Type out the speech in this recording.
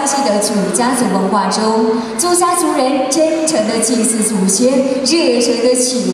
系的土家族文化中，土家族人真诚的祭祀祖先，热诚的祈